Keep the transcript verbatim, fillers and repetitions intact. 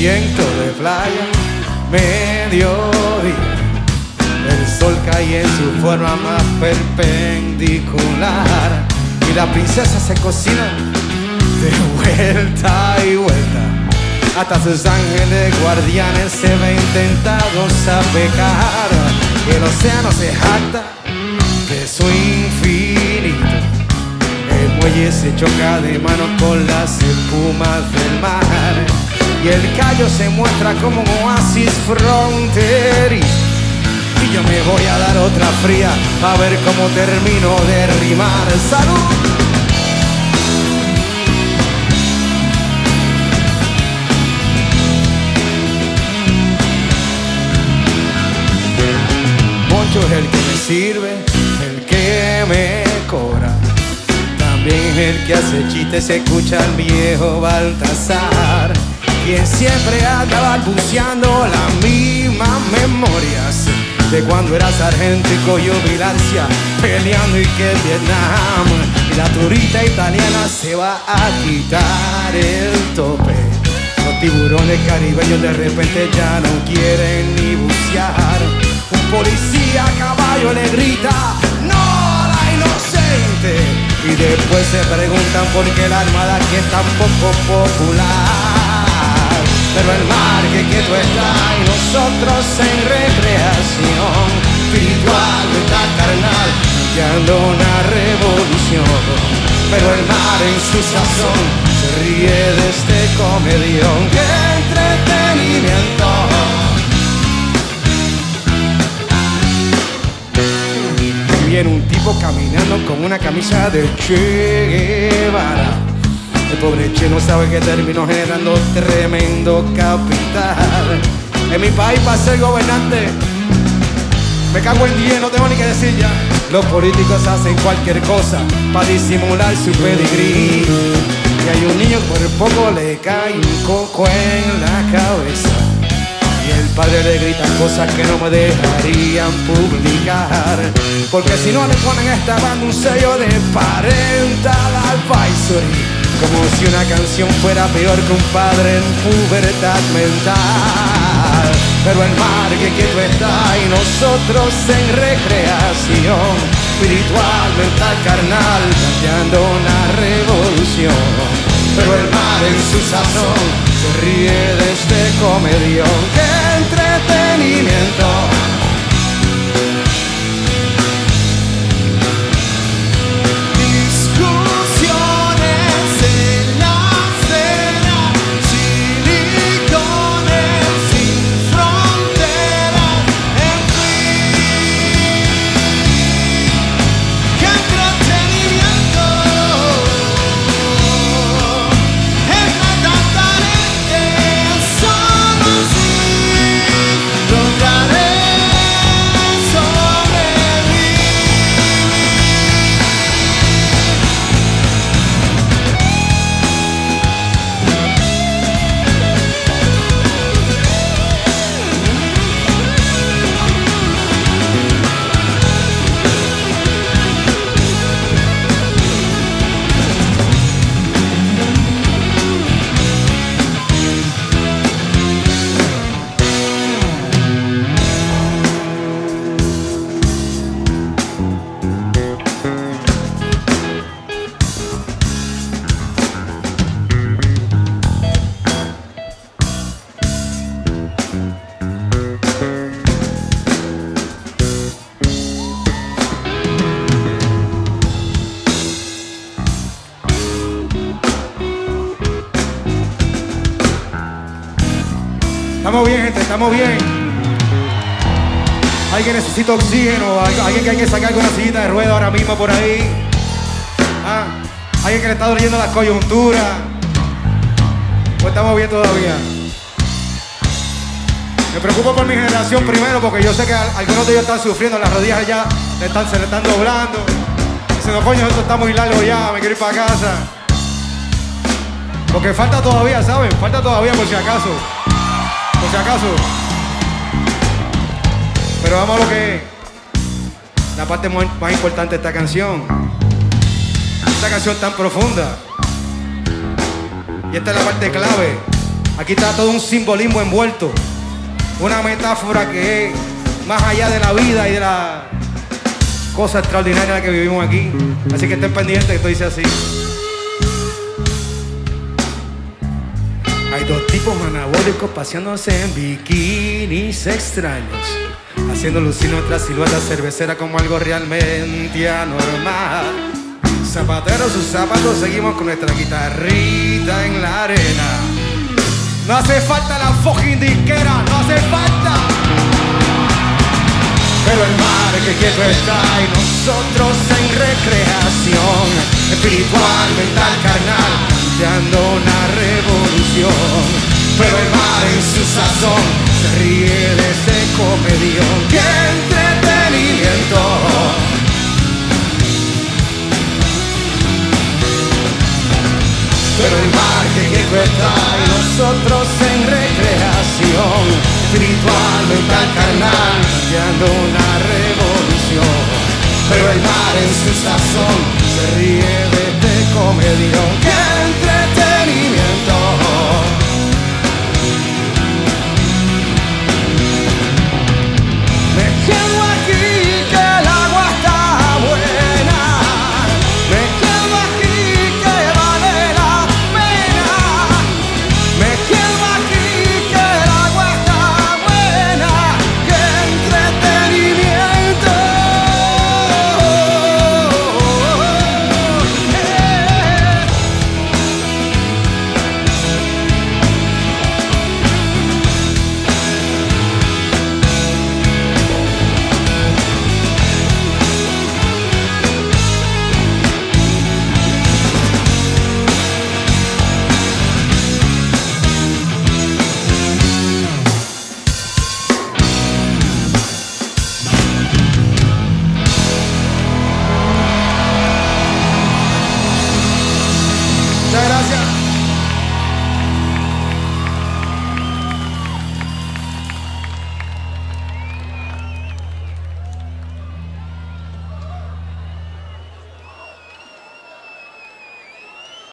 viento de playa, mediodía. El sol cae en su forma más perpendicular y la princesa se cocina de vuelta y vuelta. Hasta sus ángeles guardianes se ven tentados a pecar. Y el océano se jacta de su infinito. El muelle se choca de mano con las espumas del mar. Y el callo se muestra como un oasis fronterizo. Y yo me voy a dar otra fría a ver cómo termino de rimar. ¡Salud! Moncho es el que me sirve, el que me cobra. También el que hace chistes, se escucha al viejo Baltasar, quien siempre anda balbuceando las mismas memorias de cuando era sargento y cogió vigilancia peleando y que Vietnam. Y la turista italiana se va a quitar el tope. Los tiburones caribeños de repente ya no quieren ni bucear. Un policía a caballo le grita ¡no a la inocente! Y después se preguntan por qué la armada aquí es tan poco popular. Pero el mar que quieto está y nosotros en recreación espiritual, mental, carnal, guiando una revolución. Pero el mar en su sazón se ríe de este comedión. ¡Qué entretenimiento! Y viene un tipo caminando con una camisa de Che Guevara. El pobre Che no sabe que terminó generando tremendo capital. En mi país para ser gobernante me cago en diez, no tengo ni que decir ya. Los políticos hacen cualquier cosa para disimular su pedigrí. Y hay un niño que por poco le cae un coco en la cabeza. Y el padre le grita cosas que no me dejarían publicar, porque si no le ponen a esta banda un sello de parental advisory. Como si una canción fuera peor que un padre en pubertad mental. Pero el mar que quieto está y nosotros en recreación espiritual, mental, carnal, cambiando una revolución. Pero el mar en su sazón se ríe de este comedión. ¡Qué entretenimiento! Estamos bien, gente, estamos bien. Alguien necesita oxígeno, alguien que hay que sacar con una sillita de rueda ahora mismo por ahí. ¿Ah? Alguien que le está doliendo la coyuntura. Pues estamos bien todavía. Me preocupo por mi generación primero, porque yo sé que algunos de ellos están sufriendo, las rodillas ya le están, se le están doblando. Dicen, no, coño, esto está muy largo ya, me quiero ir para casa. Porque falta todavía, ¿saben? Falta todavía por si acaso. Por si acaso. Pero vamos a lo que es la parte más, más importante de esta canción. Esta canción tan profunda. Y esta es la parte clave. Aquí está todo un simbolismo envuelto, una metáfora que es más allá de la vida y de la cosa extraordinaria que vivimos aquí. Así que estén pendientes, que esto dice así. Hay dos tipos anabólicos paseándose en bikinis extraños, haciendo lucir nuestra silueta cervecera como algo realmente anormal. Zapateros, sus zapatos, seguimos con nuestra guitarrita en la arena. No hace falta la fucking disquera, no hace falta. Pero el mar que quieto está y nosotros en recreación espiritual, mental, carnal, dando una revolución. Pero el mar en su sazón se ríe de ese comedión. ¡Qué entretenimiento! Pero el mar que quieto está y nosotros en recreación espiritual, mental, carnal, dando una revolución. Pero el mar en su sazón se ríe de este comedión.